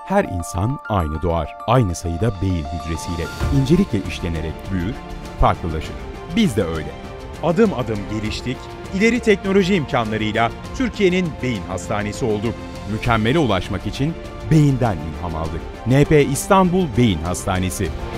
Her insan aynı doğar. Aynı sayıda beyin hücresiyle incelikle işlenerek büyür, farklılaşır. Biz de öyle. Adım adım geliştik, ileri teknoloji imkanlarıyla Türkiye'nin beyin hastanesi olduk. Mükemmele ulaşmak için beyinden ilham aldık. NP İstanbul Beyin Hastanesi.